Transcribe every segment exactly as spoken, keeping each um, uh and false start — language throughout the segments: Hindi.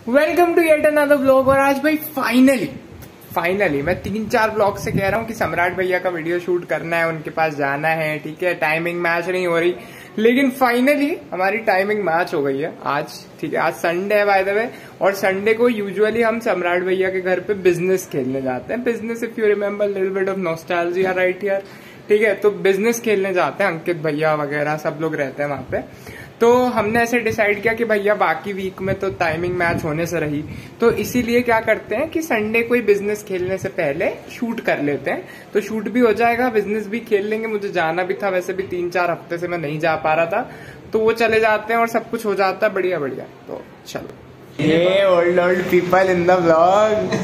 Welcome to yet another vlog. और आज भाई फाइनली फाइनली मैं तीन चार ब्लॉग से कह रहा हूँ कि सम्राट भैया का वीडियो शूट करना है, उनके पास जाना है। ठीक है, टाइमिंग मैच नहीं हो रही, लेकिन फाइनली हमारी टाइमिंग मैच हो गई है आज। ठीक है, आज संडे है बाय द वे, और संडे को यूजुअली हम सम्राट भैया के घर पे बिजनेस खेलने जाते हैं। Business, if you remember little bit of nostalgia right here. ठीक है, तो बिजनेस खेलने जाते हैं, अंकित भैया वगैरह सब लोग रहते हैं वहां पे। तो हमने ऐसे डिसाइड किया कि भैया बाकी वीक में तो टाइमिंग मैच होने से रही, तो इसीलिए क्या करते हैं कि संडे कोई बिजनेस खेलने से पहले शूट कर लेते हैं। तो शूट भी हो जाएगा, बिजनेस भी खेल लेंगे। मुझे जाना भी था, वैसे भी तीन चार हफ्ते से मैं नहीं जा पा रहा था, तो वो चले जाते हैं और सब कुछ हो जाता है बढ़िया बढ़िया। तो चलो, ये old old people in the vlog.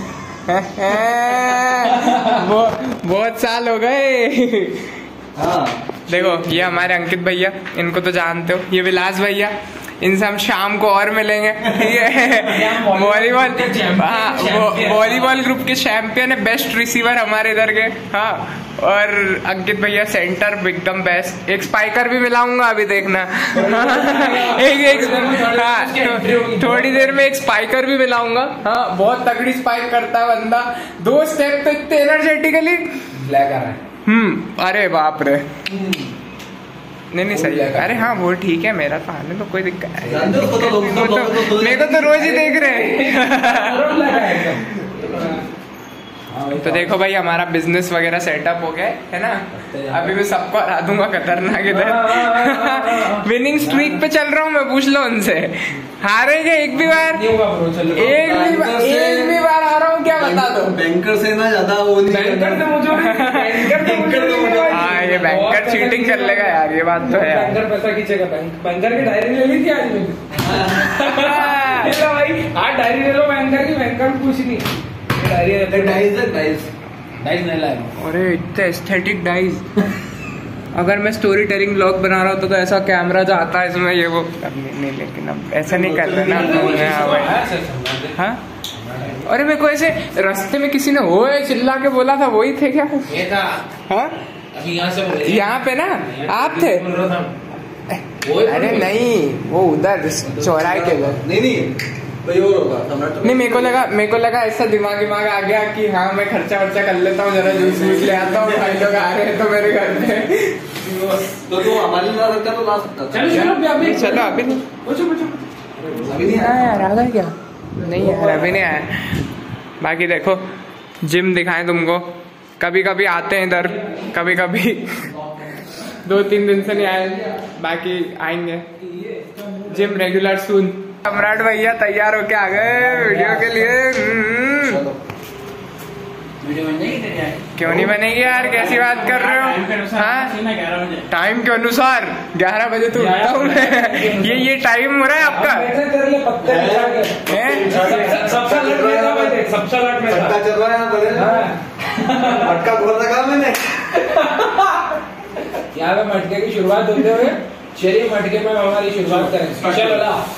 बहुत साल हो गए। हाँ। देखो, ये हमारे अंकित भैया, इनको तो जानते हो। ये विलास भैया, इनसे हम शाम को और मिलेंगे। ठीक है, वॉलीबॉल, हाँ, वॉलीबॉल ग्रुप के चैंपियन है, बेस्ट रिसीवर हमारे इधर के। हाँ, और अंकित भैया सेंटर एकदम बेस्ट। एक स्पाइकर भी मिलाऊंगा अभी, देखना। एक एक हाँ, थो, थोड़ी देर में एक स्पाइकर भी मिलाऊंगा। हाँ, बहुत तगड़ी स्पाइक करता है बंदा। दो स्टेप तो इतने एनर्जेटिकली ब्लैक आ रहा है। हम्म अरे बाप रे। नहीं नहीं सही है। अरे हाँ, वो ठीक है, मेरा तो आने तो कोई दिक्कत नहीं। मेरे को तो रोज ही देख रहे हैं। तो देखो भाई, हमारा बिजनेस वगैरह सेटअप हो गया है ना। अभी मैं सबको हरा दूंगा खतरनाक इधर। विनिंग स्ट्रीक पे चल रहा हूँ मैं, पूछ लो उनसे। हारेंगे एक भी बार, एक भी एक भी बार आ रहा हूँ, क्या बता दो। बैंकर से ना ज्यादा वो नहीं, बैंकर तो मुझे हाँ, ये बैंकर चीटिंग कर लेगा यार, ये बात तो है। बैंकर पैसा खींचेगा। बैंकर की डायरी ले ली थी आज मैंने। भाई आज डायरी ले लो बैंकर की, बैंकर कुछ नहीं। अरे इतने एस्थेटिक डाइज। अगर मैं स्टोरी टेलिंग ब्लॉग बना रहा हूँ तो, तो ऐसा कैमरा जो आता है इसमें, ये वो नहीं, नहीं, लेकिन अब ऐसा नहीं कर रहे ना। हाँ, अरे मेरे को ऐसे रास्ते में किसी ने वो चिल्ला के बोला था, वही थे क्या? हाँ, यहाँ पे ना आप थे। अरे नहीं, वो उधर चौराहे के उधर। नहीं नहीं नहीं, मेरे को लगा मेरे को लगा ऐसा दिमाग दिमाग आ गया कि हाँ, मैं खर्चा वर्चा कर लेता हूँ, जरा जूस वूस ले आता हूँ, भाई लोग आ रहे हैं तो मेरे घर पे। तो तू हमारी ला सकता तो ला सकता। चलो अभी नहीं, अभी नहीं आया यार। आ गया क्या? नहीं यार, अभी नहीं आया। बाकी देखो, जिम दिखाएं तुमको। कभी कभी आते हैं इधर, कभी कभी दो तीन दिन से नहीं आए, बाकी आएंगे जिम रेगुलर सून। सम्राट भैया तैयार होके आ गए वीडियो के लिए। क्यों नहीं बनेगी यार, कैसी बात कर रहे हो? हाँ, टाइम के अनुसार ग्यारह बजे तो उठता हूँ मैं। ये ये टाइम हो रहा है आपका? मटका खोल रखा मैंने। यहाँ पे मटके की शुरुआत होते हुए, चलिए मटके में हमारी शुरुआत करें। चलो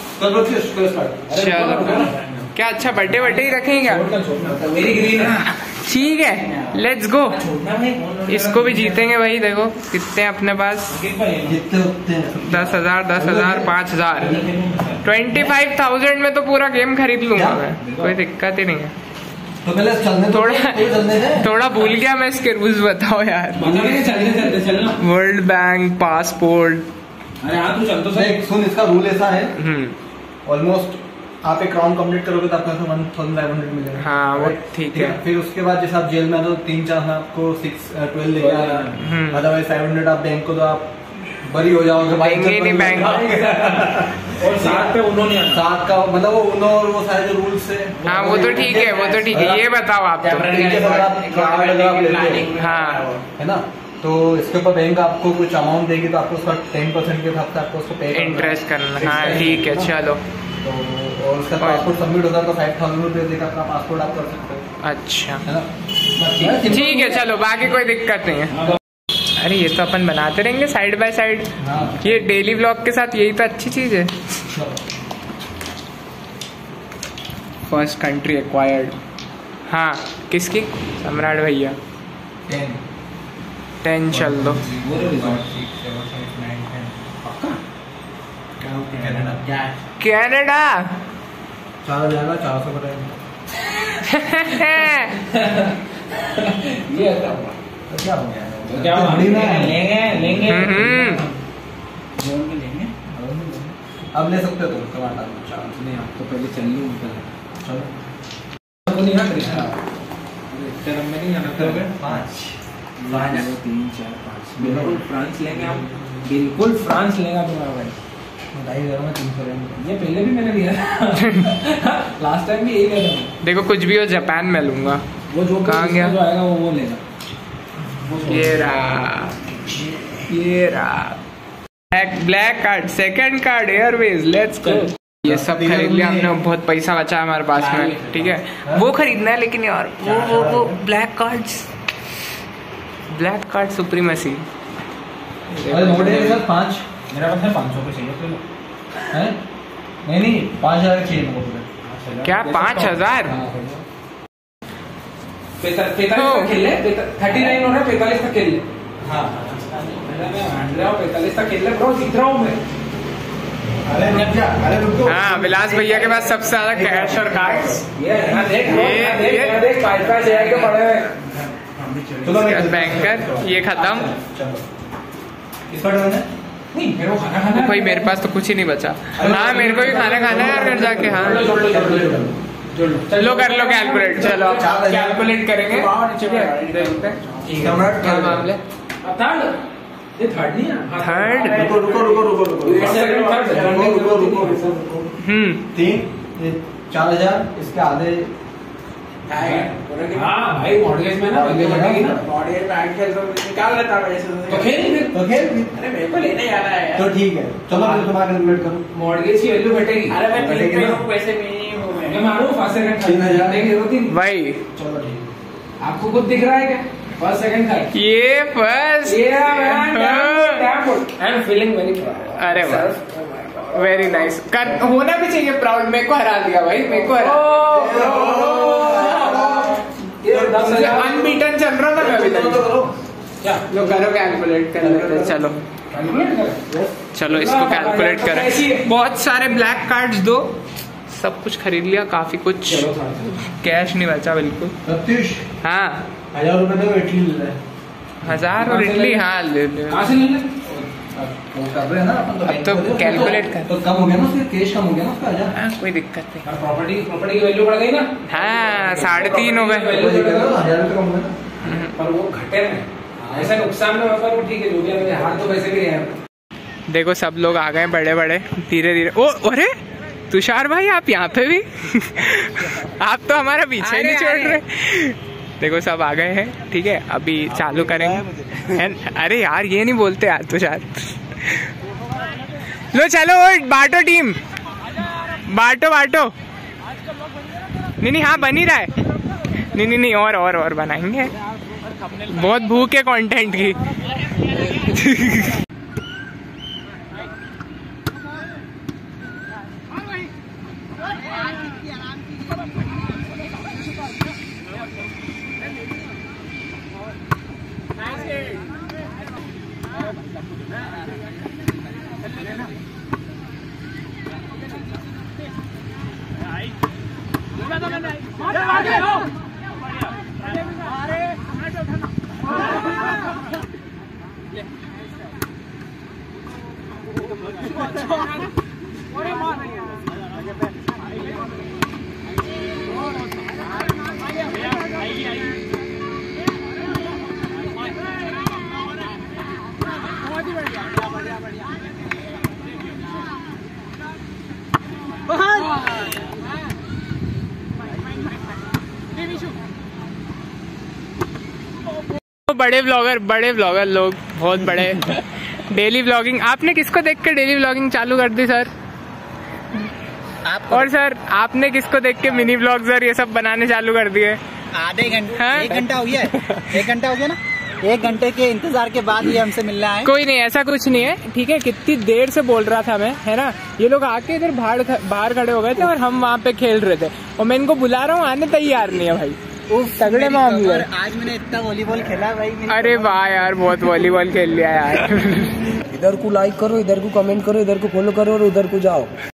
क्या अच्छा बर्थडे बर्थडे ही रखेंगे क्या? मेरी ग्रीन। ठीक है, लेट्स गो। इसको भी जीतेंगे भाई। देखो कितने अपने पास, दस हजार दस हजार पाँच हजार ट्वेंटी फाइव थाउजेंड में तो पूरा गेम खरीद लूंगा मैं, कोई दिक्कत ही नहीं है। तो पहले चलने थोड़ा थोड़ा भूल गया मैं इसके रूल्स, बताओ यार। World bank, passport. अरे हाँ, तू चल तो सही। सुन, इसका रूल ऐसा है, ऑलमोस्ट आप एक राउंड कंप्लीट करोगे तो आपको वन थाउजेंड फाइव हंड्रेड मिलेगा। हाँ, वो ठीक है। फिर उसके बाद जैसे आप जेल में तो तीन चार आपको सिक्स ट्वेल्व लेके आना, अदरवाइज फाइव हंड्रेड आप बैंक को तो आप बरी हो जाओगे। नहीं बैंक और साथ पे उन्होंने साथ का मतलब वो उन्हों और वो सारे जो रूल्स है। हाँ, वो तो ठीक है, वो तो ठीक है। ये बताओ आप तो, हाँ है ना, तो इसके ऊपर बैंक आपको कुछ अमाउंट देगी तो आपको उसका टेन परसेंट के हिसाब से आपको उसको पे इंटरेस्ट करना। हाँ ठीक है, चलो। तो और उसका पासपोर्ट सबमिट होता है तो फाइव थाउजेंड रुपये देकर अपना पासपोर्ट आप कर सकते हो। अच्छा, है ना, ठीक है, चलो, बाकी कोई दिक्कत नहीं है। अरे ये तो अपन बनाते रहेंगे साइड बाय साइड। ये डेली ब्लॉग के साथ यही तो अच्छी चीज है। First country acquired. हाँ, किसकी? सम्राट भैया। टेन चल दो। कनाडा चार जाएगा चार सौ करेंगे। ये तो क्या हो गया? तो क्या लेंगे लेंगे लेंगे अब ले सकते हो तुम टमाटर चांस नहीं। आप तो पहले चल लूँ चलो नहीं हाँ चलो में नहीं आना करोगे पाँच दो तीन चार पाँच बिल्कुल फ्रांस लेंगे हम बिल्कुल फ्रांस लेगा तुम्हारा भाई ढाई हजार में तीन सौ रेंगे। ये पहले भी मैंने लिया लास्ट टाइम भी यही लिया था। देखो कुछ भी हो जापान में लूंगा। वो जो कहाँ गया जो आएगा वो वो लेगा। ये रहा ये रहा black black card second card airways let's go. ये सब खरीद लिया हमने बहुत पैसा बचा है हमारे पास में ठीक है वो खरीदना है लेकिन यार वो वो वो black cards black card supremacy. अरे नोट है सर पाँच मेरा बस है पाँच सौ पे चाहिए तो है नहीं नहीं पाँच हजार चाहिए मुझे। क्या पाँच हजार पैंतालीस तक खेल ले थर्टी नाइन हो रहा है पैंतालीस तक खेल ले। हाँ पैंतालीस तक खेल ले ब्रो जीत रहा हूँ मैं। अरे रुको हाँ विलास भैया के पास सबसे ज्यादा कैश और कार्ड्स ये देख देख देख पाँच पाँच हजार के पड़े हुए बैंकर ये खत्म नहीं मेरे को खाना खाना भाई मेरे पास तो कुछ ही नहीं बचा। हाँ मेरे को भी खाना खाना है यार घर जाके। हाँ लो कर लो कैलकुलेट चलो कैलकुलेट करेंगे क्या मामले ये थर्ड नहीं है थर्ड रुको रुको रुको रुको रुको रुको रुको रुको हम्म तीन चार हजार इसके आधे हाँ भाई मॉडगेज में ना मॉडगेज में ऐड खेल तो निकाल लेता मैं ऐसे तो खेल तो खेल अरे मेरे को लेने जाना है तो ठीक है चलो मैं तुम्हारा कैलकुलेट करूँ। मॉडगेज की वैल्यू घटेगी। अरे मैं तीन पे हूँ पैसे नहीं हूँ मैं मारूँ फर्स्ट सेकंड तीन हजार भाई चलो ठीक आपको खुद दिख रहा है क्या फर्स्ट सेकंड थर्ड ये first I am feeling very proud. अरे वाह वेरी नाइस कर होना भी चाहिए प्राउड। मेरे को हरा दिया भाई मेरे को हरा अनबीटन चल रहा था मैं अभी तक। लो करो कैलकुलेट कर लेते चलो चलो इसको कैलकुलेट करें। बहुत सारे ब्लैक कार्ड्स दो सब कुछ खरीद लिया काफी कुछ कैश नहीं बचा बिल्कुल। सतीश हाँ हजार रुपए तो इडली ले रहे हजार और इडली हाँ ले ले कहाँ से ले ले वो कर रहे हैं ना अपन अब तो कैलकुलेट कर तो कम हो गया ना उसका कैश कम हो गया ना उसका हजार। हाँ कोई दिक्कत नहीं। प्रॉपर्टी प्रॉपर्टी की वैल्यू बढ़ गई ना। हाँ साढ़े तीन हो गए हजार रुपए कम हो गया ना। पर वो घटे ना ऐसा नुकसान में पर वो ठीक है जो भी हार तो पैसे भी है। देखो सब लोग आ गए बड़े बड़े धीरे धीरे। ओ अरे तुषार भाई आप यहाँ पे भी आप तो हमारा पीछे ही नहीं छोड़ रहे। देखो सब आ गए हैं ठीक है अभी चालू करेंगे। अरे यार ये नहीं बोलते यार तुषार। लो चलो बांटो टीम बांटो बांटो। नहीं नहीं हाँ बन ही रहा है। नहीं नहीं नहीं और और और बनाएंगे बहुत भूख है कंटेंट की। बड़े व्लॉगर बड़े व्लॉगर लोग बहुत बड़े डेली व्लॉगिंग। आपने किसको देख के डेली व्लॉगिंग चालू कर दी सर? और सर आपने किसको देख के मिनी व्लॉग सर ये सब बनाने चालू कर दिए? आधे घंटे एक घंटा हो गया एक घंटा हो गया ना। एक घंटे के इंतजार के बाद ये हमसे मिलने आए। कोई नहीं ऐसा कुछ नहीं है ठीक है। कितनी देर से बोल रहा था मैं है ना। ये लोग आके इधर बाहर बाहर खड़े हो गए थे और हम वहाँ पे खेल रहे थे और मैं इनको बुला रहा हूँ आने तैयार नहीं है भाई। तगड़े मामले। आज मैंने इतना वॉलीबॉल खेला भाई। अरे वाह यार बहुत वॉलीबॉल खेल लिया यार। इधर को लाइक करो इधर को कमेंट करो इधर को फॉलो करो और उधर को जाओ।